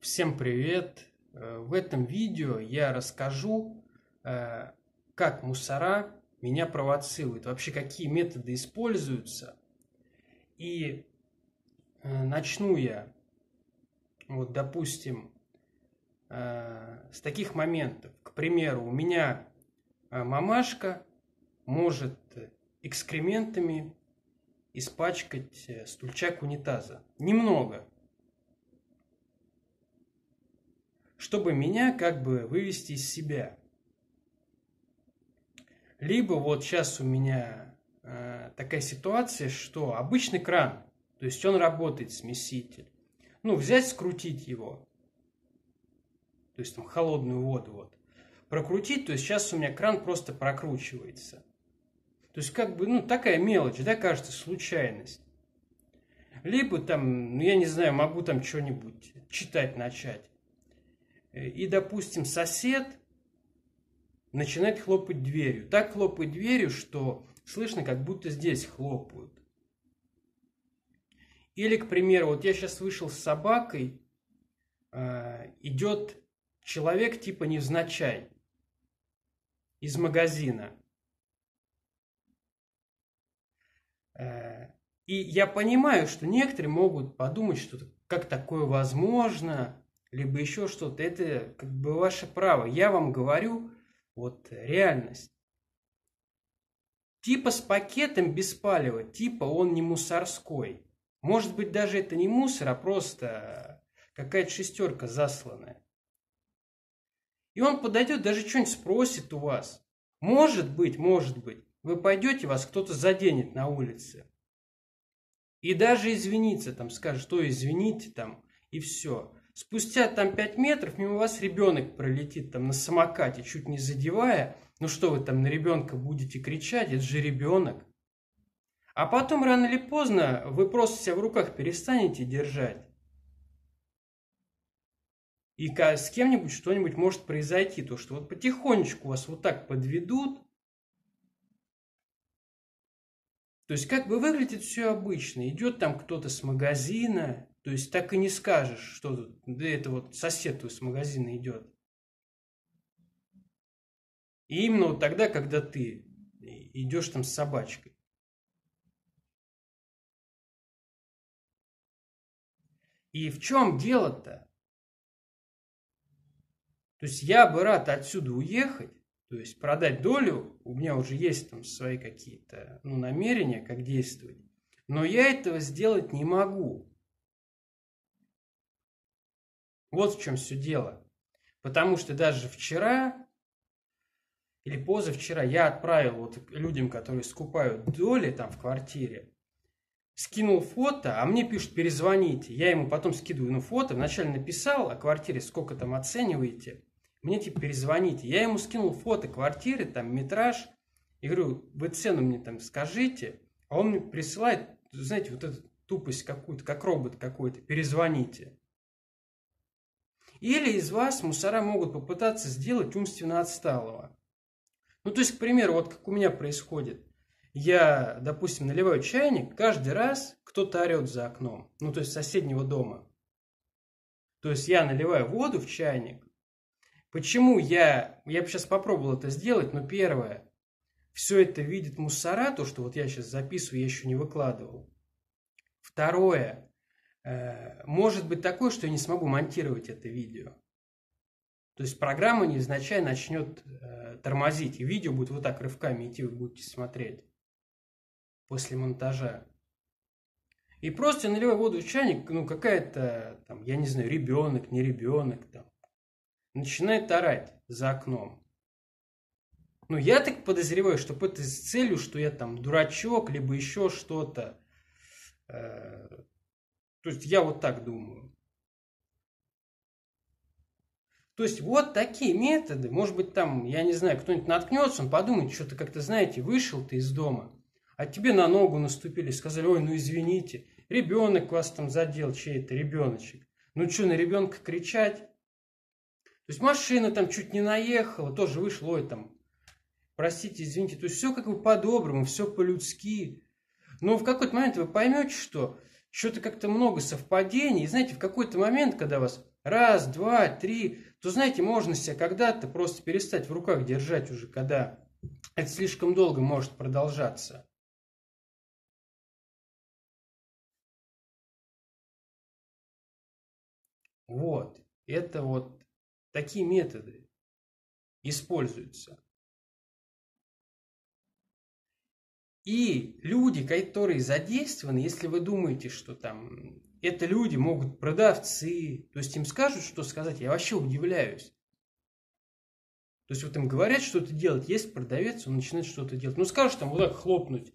Всем привет! В этом видео я расскажу, как мусора меня провоцируют, вообще какие методы используются. И начну я, вот допустим, с таких моментов. К примеру, у меня мамашка может экскрементами испачкать стульчак унитаза. Немного. Чтобы меня как бы вывести из себя. Либо вот сейчас у меня такая ситуация, что обычный кран, то есть он работает, смеситель. Ну, взять, скрутить его, то есть там холодную воду вот, прокрутить, то есть сейчас у меня кран просто прокручивается. То есть как бы, такая мелочь, да, кажется, случайность. Либо там, я не знаю, могу там что-нибудь читать начать. И, допустим, сосед начинает хлопать дверью. Так хлопает дверью, что слышно, как будто здесь хлопают. Или, к примеру, вот я сейчас вышел с собакой, идет человек типа невзначай из магазина. И я понимаю, что некоторые могут подумать, что как такое возможно, либо еще что-то. Это как бы ваше право. Я вам говорю, вот реальность. Типа с пакетом без палева, типа он не мусорской. Может быть, даже это не мусор, а просто какая-то шестерка засланная. И он подойдет, даже что-нибудь спросит у вас. Может быть, вы пойдете, вас кто-то заденет на улице. И даже извиниться, там скажет, что извините, там, и все. Спустя там 5 метров мимо вас ребенок пролетит там на самокате, чуть не задевая. Ну что вы там на ребенка будете кричать, это же ребенок. А потом рано или поздно вы просто себя в руках перестанете держать. И с кем-нибудь что-нибудь может произойти. То, что вот потихонечку вас вот так подведут. То есть как бы выглядит все обычно. Идет там кто-то с магазина. То есть так и не скажешь, что тут. Да это вот сосед твой с магазина идет. И именно вот тогда, когда ты идешь там с собачкой. И в чем дело-то? То есть я бы рад отсюда уехать, то есть продать долю, у меня уже есть там свои какие-то намерения, как действовать, но я этого сделать не могу. Вот в чем все дело. Потому что даже вчера или позавчера я отправил вот людям, которые скупают доли там в квартире, скинул фото, а мне пишут, перезвоните. Я ему потом скидываю фото, вначале написал о квартире, сколько там оцениваете. Мне типа перезвоните. Я ему скинул фото квартиры, там метраж. И говорю, вы цену мне там скажите. А он мне присылает, знаете, вот эту тупость какую-то, как робот какой-то. Перезвоните. Или из вас мусора могут попытаться сделать умственно отсталого. То есть, к примеру, вот как у меня происходит. Я, допустим, наливаю чайник, каждый раз кто-то орет за окном. То есть, с соседнего дома. То есть, я наливаю воду в чайник. Почему я бы сейчас попробовал это сделать, но первое, все это видит мусора, то, что вот я сейчас записываю, я еще не выкладывал. Второе, может быть такое, что я не смогу монтировать это видео. То есть программа невзначай начнет тормозить, и видео будет вот так рывками идти, вы будете смотреть после монтажа. И просто я наливаю воду в чайник, какая-то, там, я не знаю, ребенок, не ребенок, там, начинает орать за окном. Я так подозреваю, что это с целью, что я там дурачок, либо еще что-то. То есть я вот так думаю. То есть вот такие методы, может быть там, я не знаю, кто-нибудь наткнется, он подумает, что ты как-то, знаете, вышел ты из дома, а тебе на ногу наступили, сказали, ой, извините, ребенок вас там задел, чей-то ребеночек. Что, на ребенка кричать? То есть машина там чуть не наехала, тоже вышла, ой, там, простите, извините. То есть все как бы по-доброму, все по-людски. Но в какой-то момент вы поймете, что что-то как-то много совпадений. И знаете, в какой-то момент, когда вас раз, два, три, то, знаете, можно себя когда-то просто перестать в руках держать уже, когда это слишком долго может продолжаться. Вот. Это вот такие методы используются. И люди, которые задействованы, если вы думаете, что там это люди могут продавцы, то есть им скажут, что сказать, я вообще удивляюсь. То есть вот им говорят что-то делать, есть продавец, он начинает что-то делать. Ну скажешь там вот так хлопнуть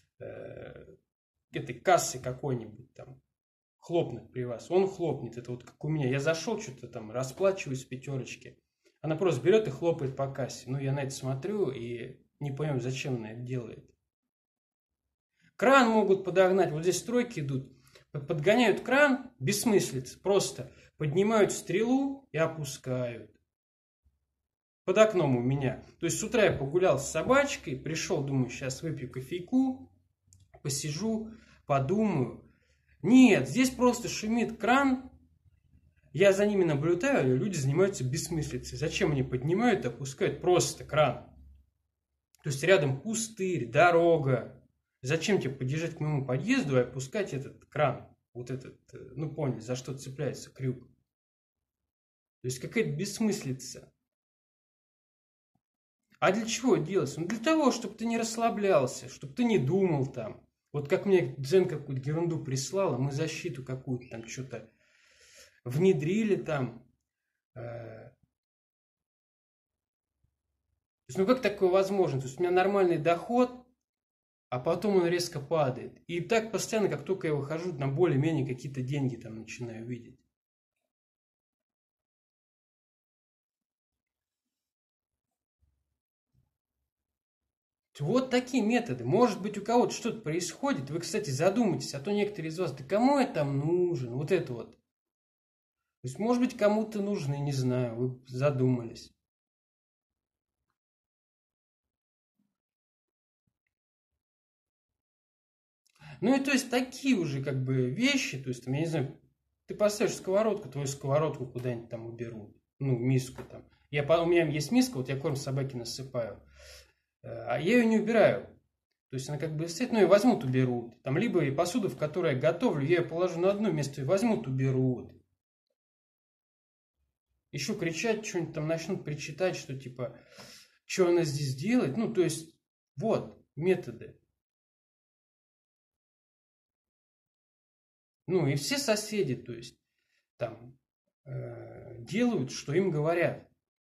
этой кассой какой-нибудь там, хлопнуть при вас, он хлопнет, это вот как у меня, я зашел, что-то там расплачиваюсь в пятерочке, она просто берет и хлопает по кассе. Ну я на это смотрю и не понимаю, зачем она это делает. Кран могут подогнать, вот здесь стройки идут, подгоняют кран, бессмыслица, просто поднимают стрелу и опускают. Под окном у меня. То есть с утра я погулял с собачкой, пришел, думаю, сейчас выпью кофейку, посижу, подумаю. Нет, здесь просто шумит кран, я за ними наблюдаю, люди занимаются бессмыслицей. Зачем они поднимают и опускают просто кран? То есть рядом пустырь, дорога. Зачем тебе подъезжать к моему подъезду и опускать этот кран? Вот этот, ну поняли, за что цепляется крюк. То есть какая-то бессмыслица. А для чего делать? Ну для того, чтобы ты не расслаблялся, чтобы ты не думал там. Вот как мне Дзен какую-то ерунду прислала, мы защиту какую-то там что-то внедрили там. То есть, ну как такое возможно? То есть у меня нормальный доход, а потом он резко падает. И так постоянно, как только я выхожу, на более-менее какие-то деньги там начинаю видеть. Вот такие методы. Может быть, у кого-то что-то происходит. Вы, кстати, задумайтесь, а то некоторые из вас, да кому это там нужен? Вот это вот. То есть, может быть, кому-то нужны, не знаю, вы задумались. Ну и то есть такие уже как бы вещи, то есть, там, я не знаю, ты поставишь сковородку, твою сковородку куда-нибудь там уберут, ну, миску там. У меня есть миска, вот я корм собаке насыпаю, а я ее не убираю. То есть она как бы стоит, ну и возьмут, уберут. Там либо и посуду, в которой я готовлю, я ее положу на одно место и возьмут, уберут. Еще кричать, что-нибудь там начнут причитать, что типа, что она здесь делает. Ну, то есть, вот, методы. Ну, и все соседи, то есть, там, делают, что им говорят.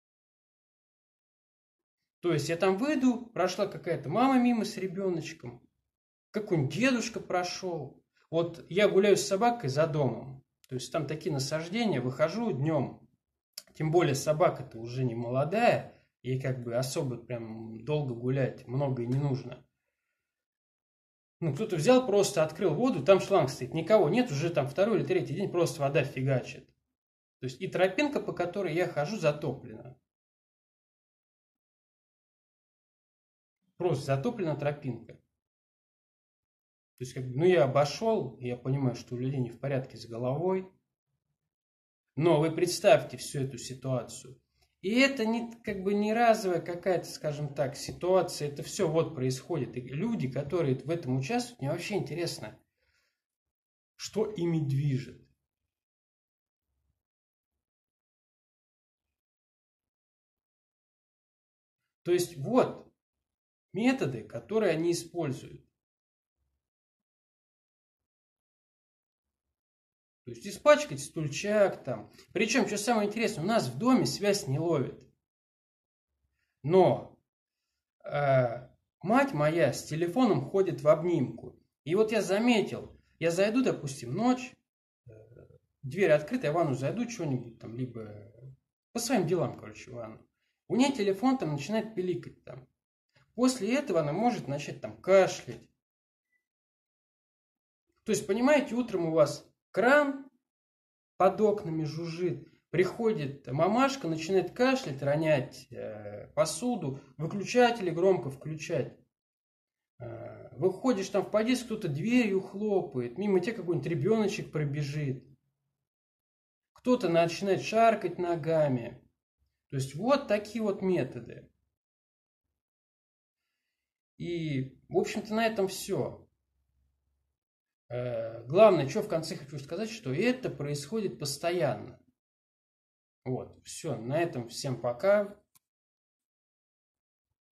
То есть, я там выйду, прошла какая-то мама мимо с ребеночком, какой-нибудь дедушка прошел. Вот я гуляю с собакой за домом. То есть, там такие насаждения, выхожу днем. Тем более, собака-то уже не молодая, ей как бы особо прям долго гулять много и не нужно. Ну, кто-то взял, просто открыл воду, там шланг стоит, никого нет, уже там второй или третий день просто вода фигачит. То есть и тропинка, по которой я хожу, затоплена. Просто затоплена тропинка. То есть, как бы, ну, я обошел, я понимаю, что у людей не в порядке с головой. Но вы представьте всю эту ситуацию. И это не, как бы не разовая какая-то, скажем так, ситуация. Это все вот происходит. И люди, которые в этом участвуют, мне вообще интересно, что ими движет. То есть вот методы, которые они используют. То есть испачкать стульчак там. Причем, что самое интересное, у нас в доме связь не ловит. Но мать моя с телефоном ходит в обнимку. И вот я заметил, я зайду, допустим, ночь, дверь открыта, я в ванну зайду, что-нибудь там, либо по своим делам, короче, в ванну. У нее телефон там начинает пиликать там. После этого она может начать там кашлять. То есть, понимаете, утром у вас кран под окнами жужжит, приходит мамашка, начинает кашлять, ронять посуду, выключатели громко включать. Выходишь там в подъезд, кто-то дверью хлопает, мимо тебя какой-нибудь ребеночек пробежит. Кто-то начинает шаркать ногами. То есть вот такие вот методы. И, в общем-то, на этом все. Главное, что в конце хочу сказать, что это происходит постоянно. Вот, все, на этом всем пока.